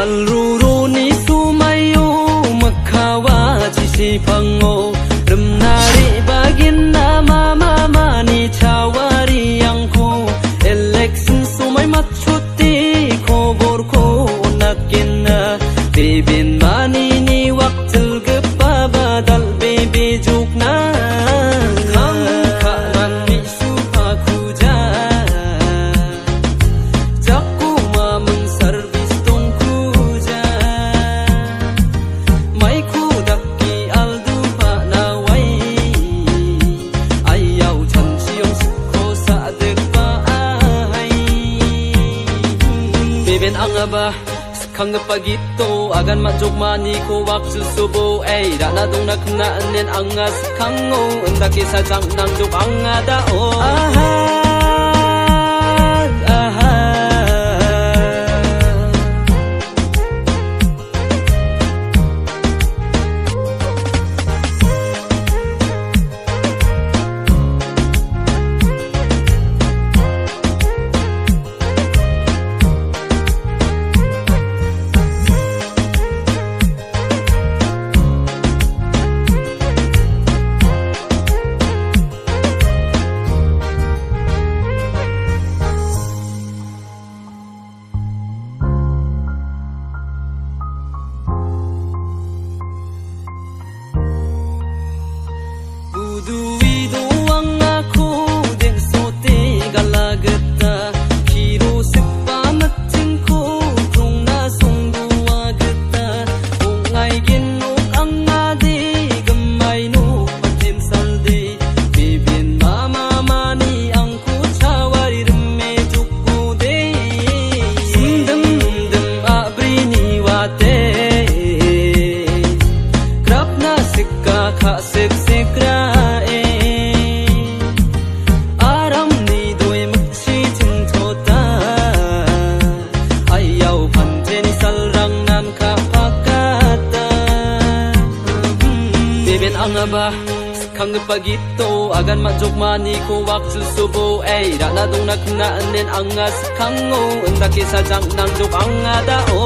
Malruruni sumayo makawa jisi pango remnari bagin nama mama ni cawari yang ko election sumai machuti kobor ko nakin bibin mani ni waktul gepa badal bibi jukna kam kanan ni suha kuja jakku mamang servis tong kuja mai ku dakki aldu pa nawai ayaw chan siong ko sa dekpa ai bibin angaba kang pagito agan majok mani ko waksu subo ay rana dong na kung naanin angas kango undaki sa jang nang jok angada o kang pagito agan majok mani ko waksu subo ay rana dong na kung naanin angas kango undaki sa jang nang jok angada o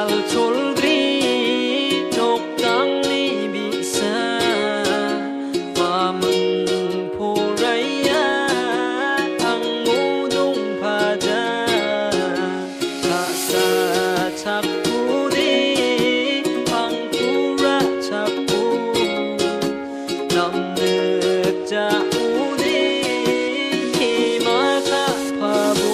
cholri chok tang ni bisa paman poraya ang udong pada kasa chakudi ang pura chaku nam ja udi himaka pabu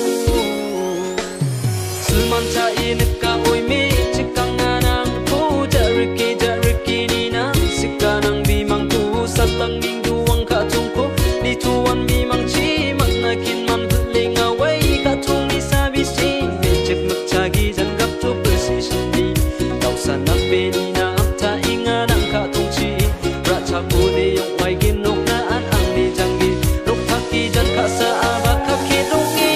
semanca inika oi mi cikanganang ku jariki ni nang sikanang bimang tu satang ning duang ka tungko ni tuan bimang chi magnakin man bling away ka tung ni sabi si cek magcagi jan gap tu precision di tau sanak be ni na apta inganang ka tung chi ra chaku de yong mai ginok na an ang ni jangi ruk thaki jan ka sa aba ka kidungi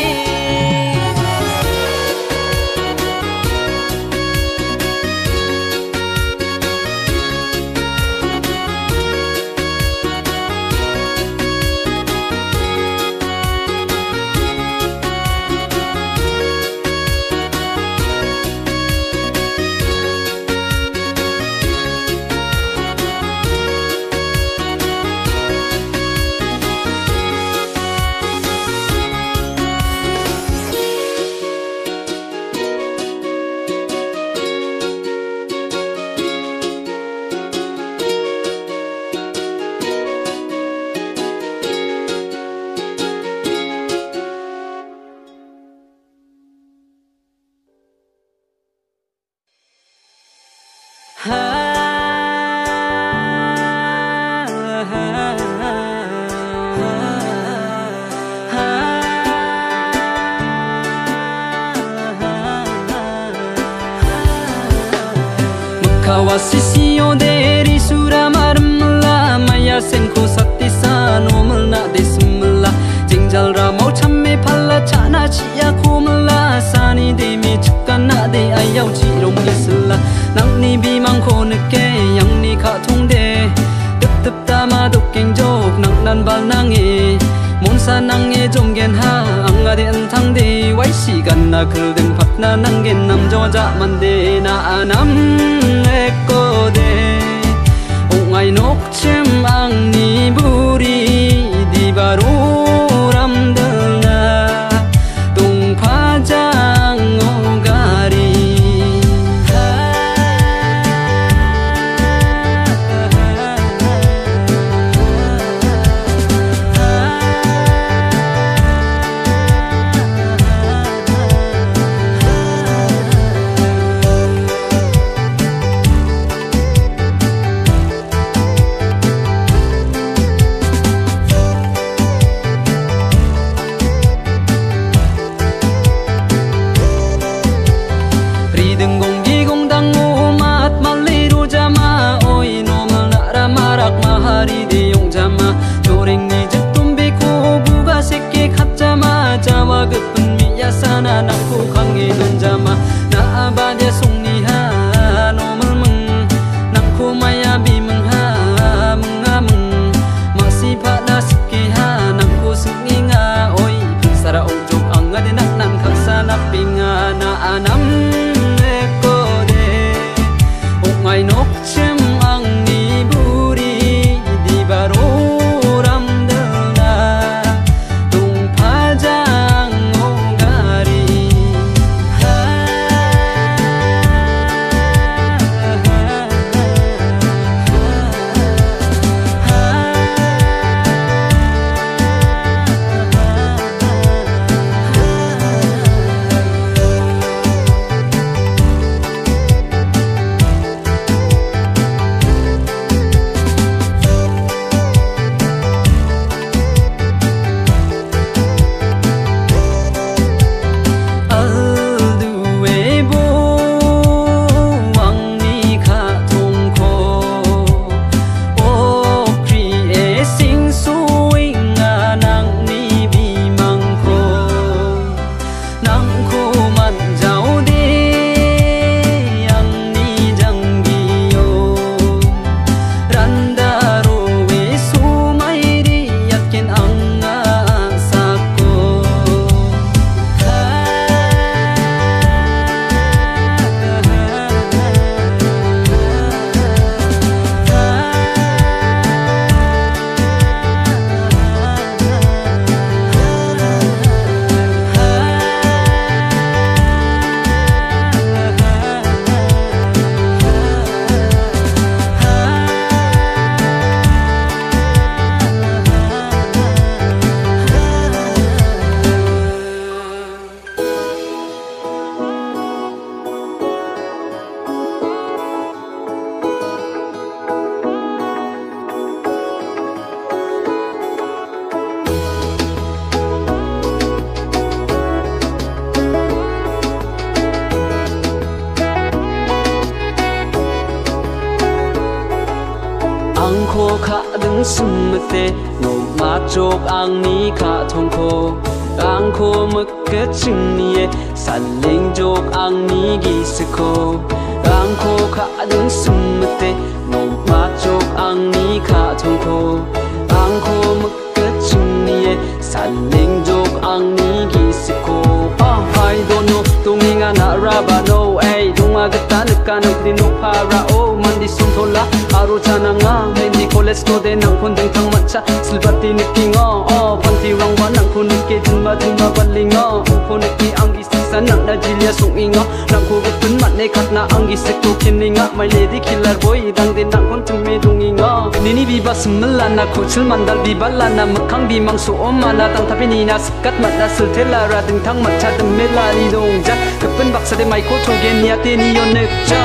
Kawasisiyo deri sura marmla maya senko sakti sanomla desmla jingjal ramau chamme phalla chana chiya kumla sani demi chukana de ayau chirong isla nangni bimang ko neke yangni kha thungde tup tup tama dokeng jok nang nan bal nange monsa nange jonggen ha anga de antang de wai si gan na khildeng phatna nangen nam jo ja mande na anam eko de ongai nok chem ang ni buri di baru ram delna tung phajang ogari khô khá đứng sum tê ngô má chok ang ni khá thong khô ang khô mực kết chừng nie san linh chok ang ni gi se khô ang khô khá đứng sum tê ngô má chok ang ni khá thong khô ang khô mực kết chừng nie san linh chok ang ni gi se khô I don't know tunginga na raba no ay dunga gata nagkanang dino para o mandi sumtola aro chana nga hindi college to de nang kundeng tang matcha silbati nikinga panti rangwa nang kunik ke jinma jinma balinga uponiki anggi sisan nang na jilya sunginga nang kugutun mat ne khatna anggi sekto kininga my lady killer boy dang de nang kun tumme dunginga nini biba smalla na kuchil mandal biballa na makhang bimang su omana tang thapini na sikat mat na sultela ra ding thang matcha mela ni dong ja kapen baksa de mai ko thogen ya te ni yon nek ja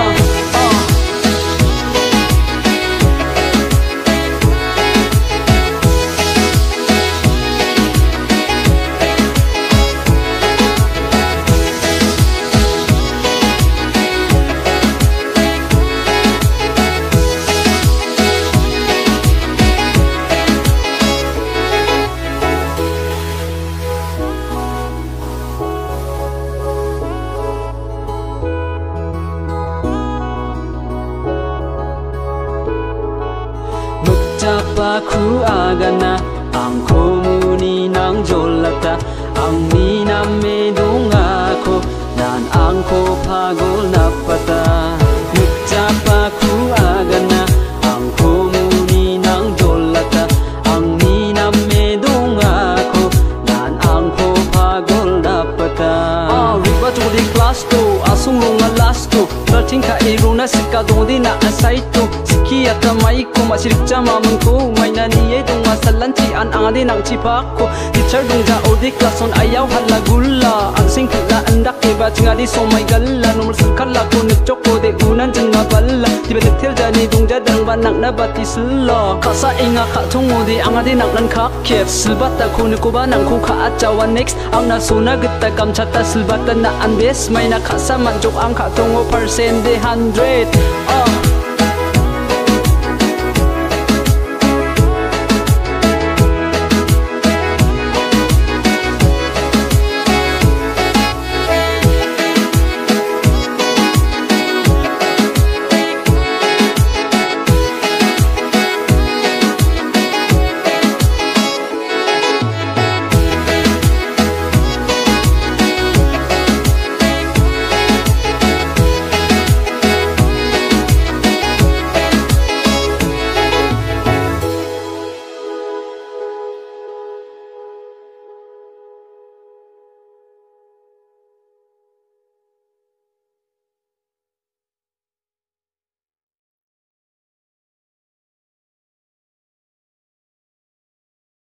Aku agana ang komuni nang jolata ang miname dungako dan ang ko pagol napata nagtapaku agana ang komuni nang jolata ang miname dungako dan ang ko pagol napata riba to the class to asung lunga last to 13 ka iruna sika dodi na asai to sikia tamai ko masirikcha mamun ko mai na niye dong masalanti an ade nang chipak ko teacher dong ja odi class on ayaw hala gulla ang sing kala andak ke ba chinga di so mai galla nomor sukalla ko ne choko de unan jinga balla tibe de tel ja ni dong ja dang ban nak na bati sulla khasa inga kha thong odi ang ade nak nan khak kep silbata ko ne ko ba nang ko kha achawa next ang na suna gitta kam chata silbata na anbes mai na khasa man jok ang kha thong o percent de 100